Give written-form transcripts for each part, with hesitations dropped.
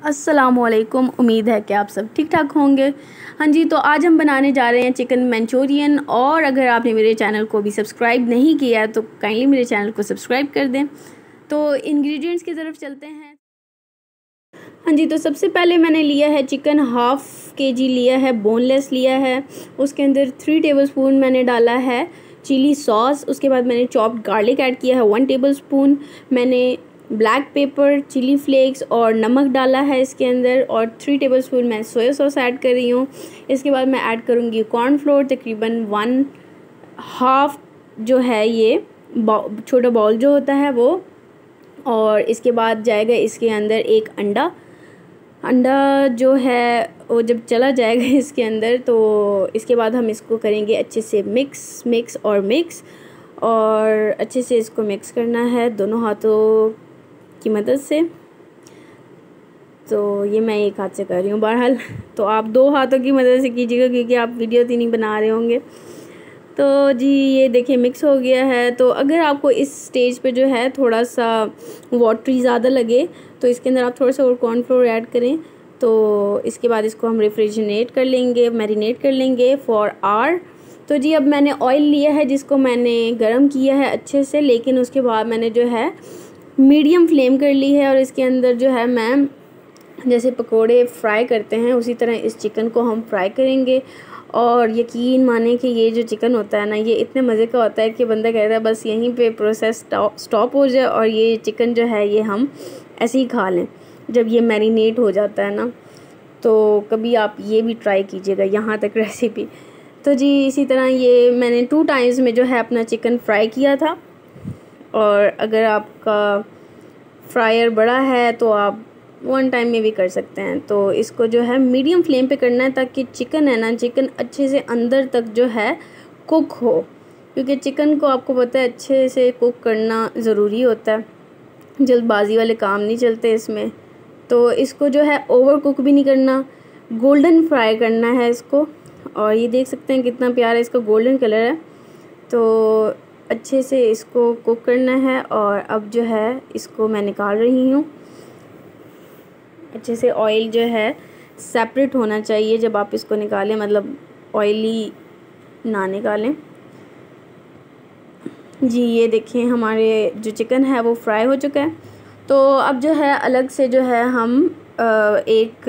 अस्सलामुअलैकुम। उम्मीद है कि आप सब ठीक ठाक होंगे। हाँ जी, तो आज हम बनाने जा रहे हैं चिकन मंचूरियन। और अगर आपने मेरे चैनल को भी सब्सक्राइब नहीं किया तो काइंडली मेरे चैनल को सब्सक्राइब कर दें। तो इंग्रेडिएंट्स की तरफ चलते हैं। हाँ जी, तो सबसे पहले मैंने लिया है चिकन, हाफ़ केजी लिया है, बोनलेस लिया है। उसके अंदर 3 टेबलस्पून मैंने डाला है चिली सॉस। उसके बाद मैंने चॉप्ड गार्लिक ऐड किया है 1 टेबलस्पून। मैंने ब्लैक पेपर, चिली फ्लेक्स और नमक डाला है इसके अंदर, और 3 टेबलस्पून मैं सोया सॉस ऐड कर रही हूँ। इसके बाद मैं ऐड करूँगी कॉर्नफ्लोर, तकरीबन 1/2 जो है ये छोटा बाउल जो होता है वो। और इसके बाद जाएगा इसके अंदर एक अंडा जो है वो जब चला जाएगा इसके अंदर, तो इसके बाद हम इसको करेंगे अच्छे से मिक्स और अच्छे से इसको मिक्स करना है दोनों हाथों की मदद से। तो ये मैं एक हाथ से कर रही हूँ बहरहाल, तो आप 2 हाथों की मदद से कीजिएगा क्योंकि आप वीडियो तो नहीं बना रहे होंगे। तो जी ये देखिए मिक्स हो गया है। तो अगर आपको इस स्टेज पे जो है थोड़ा सा वाटरी ज़्यादा लगे तो इसके अंदर आप थोड़ा सा और कॉर्नफ्लोर ऐड करें। तो इसके बाद इसको हम रेफ्रिजरेट कर लेंगे, मैरिनेट कर लेंगे फॉर आवर। तो जी अब मैंने ऑयल लिया है जिसको मैंने गरम किया है अच्छे से, लेकिन उसके बाद मैंने जो है मीडियम फ्लेम कर ली है। और इसके अंदर जो है मैं जैसे पकोड़े फ्राई करते हैं उसी तरह इस चिकन को हम फ्राई करेंगे। और यकीन माने कि ये जो चिकन होता है ना, ये इतने मज़े का होता है कि बंदा कहता है बस यहीं पे प्रोसेस स्टॉप हो जाए और ये चिकन जो है ये हम ऐसे ही खा लें जब ये मैरिनेट हो जाता है ना। तो कभी आप ये भी ट्राई कीजिएगा, यहाँ तक रेसिपी। तो जी इसी तरह ये मैंने 2 टाइम्स में जो है अपना चिकन फ्राई किया था। और अगर आपका फ्रायर बड़ा है तो आप 1 टाइम में भी कर सकते हैं। तो इसको जो है मीडियम फ्लेम पे करना है ताकि चिकन है ना, चिकन अच्छे से अंदर तक जो है कुक हो, क्योंकि चिकन को आपको पता है अच्छे से कुक करना ज़रूरी होता है, जल्दबाजी वाले काम नहीं चलते इसमें। तो इसको जो है ओवर कुक भी नहीं करना, गोल्डन फ्राई करना है इसको। और ये देख सकते हैं कितना प्यारा इसका गोल्डन कलर है। तो अच्छे से इसको कुक करना है। और अब जो है इसको मैं निकाल रही हूँ। अच्छे से ऑयल जो है सेपरेट होना चाहिए जब आप इसको निकालें, मतलब ऑयली ना निकालें। जी ये देखिए हमारे जो चिकन है वो फ्राई हो चुका है। तो अब जो है अलग से जो है हम एक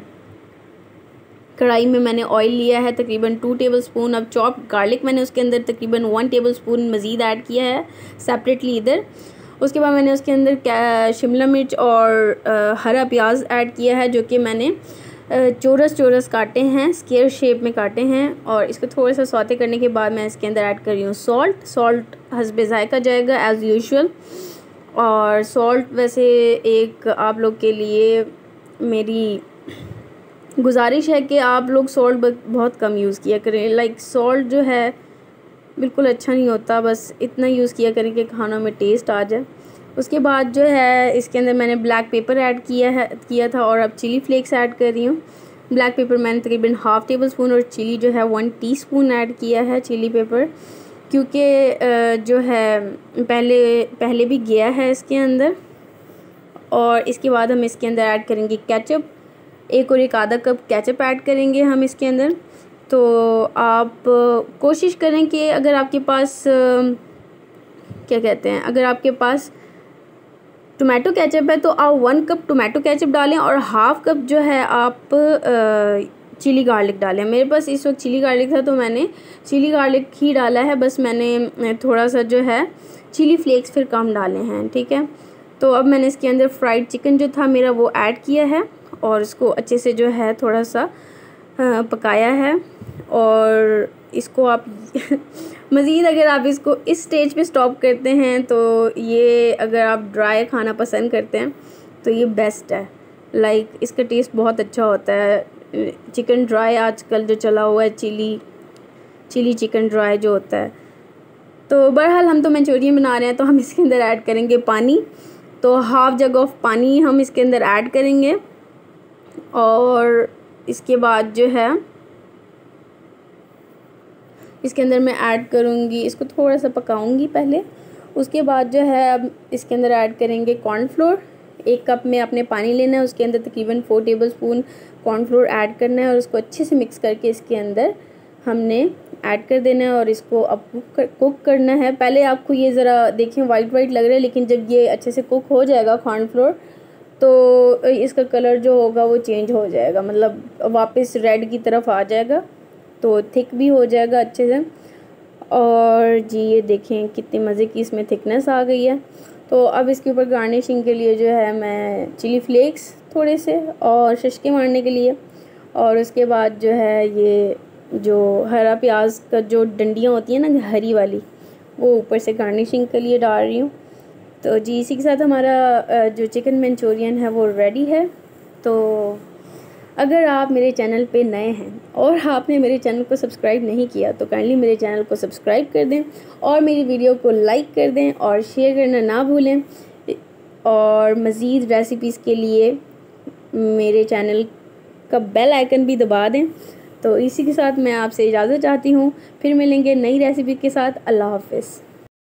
कढ़ाई में मैंने ऑयल लिया है तकरीबन 2 टेबलस्पून। अब चॉप्ड गार्लिक मैंने उसके अंदर तकरीबन 1 टेबलस्पून मज़ीद ऐड किया है सेपरेटली इधर। उसके बाद मैंने उसके अंदर शिमला मिर्च और हरा प्याज ऐड किया है, जो कि मैंने चौरस काटे हैं, स्क्वायर शेप में काटे हैं। और इसको थोड़ा सा सौते करने के बाद मैं इसके अंदर ऐड कर रही हूँ सॉल्ट हस्बे ज़ायका जाएगा एज़ यूजुअल। और सॉल्ट वैसे एक आप लोग के लिए मेरी गुजारिश है कि आप लोग सॉल्ट बहुत कम यूज़ किया करें। लाइक सॉल्ट जो है बिल्कुल अच्छा नहीं होता, बस इतना यूज़ किया करें कि खानों में टेस्ट आ जाए। उसके बाद जो है इसके अंदर मैंने ब्लैक पेपर ऐड किया था और अब चिली फ्लेक्स ऐड कर रही हूँ। ब्लैक पेपर मैंने तकरीबन 1/2 टेबलस्पून और चिली जो है 1 टीस्पून ऐड किया है चिली पेपर, क्योंकि जो है पहले भी गया है इसके अंदर। और इसके बाद हम इसके अंदर ऐड करेंगे केचप, एक आधा कप केचप ऐड करेंगे हम इसके अंदर। तो आप कोशिश करें कि अगर आपके पास क्या कहते हैं, अगर आपके पास टोमेटो केचप है तो आप 1 कप टोमेटो केचप डालें और 1/2 कप जो है आप चिली गार्लिक डालें। मेरे पास इस वक्त चिली गार्लिक था तो मैंने चिली गार्लिक ही डाला है, बस मैंने थोड़ा सा जो है चिली फ्लेक्स फिर कम डाले हैं, ठीक है। तो अब मैंने इसके अंदर फ्राइड चिकन जो था मेरा वो ऐड किया है और इसको अच्छे से जो है थोड़ा सा पकाया है। और इसको आप मज़ीद अगर आप इसको इस स्टेज पे स्टॉप करते हैं तो ये अगर आप ड्राई खाना पसंद करते हैं तो ये बेस्ट है। लाइक इसका टेस्ट बहुत अच्छा होता है। चिकन ड्राई आजकल जो चला हुआ है, चिली चिकन ड्राई जो होता है। तो बहरहाल हम तो मंचूरियन बना रहे हैं तो हम इसके अंदर ऐड करेंगे पानी। तो 1/2 जग ऑफ पानी हम इसके अंदर ऐड करेंगे। और इसके बाद जो है इसके अंदर मैं ऐड करूँगी, इसको थोड़ा सा पकाऊंगी पहले। उसके बाद जो है अब इसके अंदर ऐड करेंगे कॉर्नफ्लोर। 1 कप में आपने पानी लेना है, उसके अंदर तकरीबन 4 टेबलस्पून कॉर्नफ्लोर ऐड करना है और उसको अच्छे से मिक्स करके इसके अंदर हमने ऐड कर देना है और इसको अब कुक करना है। पहले आपको ये ज़रा देखें वाइट वाइट लग रहा है, लेकिन जब ये अच्छे से कुक हो जाएगा कॉर्नफ्लोर तो इसका कलर जो होगा वो चेंज हो जाएगा, मतलब वापस रेड की तरफ आ जाएगा, तो थिक भी हो जाएगा अच्छे से। और जी ये देखें कितनी मज़े की इसमें थिकनेस आ गई है। तो अब इसके ऊपर गार्निशिंग के लिए जो है मैं चिली फ्लेक्स थोड़े से और शशके मारने के लिए, और उसके बाद जो है ये जो हरा प्याज का जो डंडियाँ होती हैं ना हरी वाली, वो ऊपर से गार्निशिंग के लिए डाल रही हूँ। तो जी इसी के साथ हमारा जो चिकन मंचूरियन है वो रेडी है। तो अगर आप मेरे चैनल पे नए हैं और आपने मेरे चैनल को सब्सक्राइब नहीं किया तो काइंडली मेरे चैनल को सब्सक्राइब कर दें और मेरी वीडियो को लाइक कर दें और शेयर करना ना भूलें। और मज़ीद रेसिपीज़ के लिए मेरे चैनल का बेल आइकन भी दबा दें। तो इसी के साथ मैं आपसे इजाज़त चाहती हूँ, फिर मिलेंगे नई रेसिपी के साथ। अल्लाह हाफ़िज़।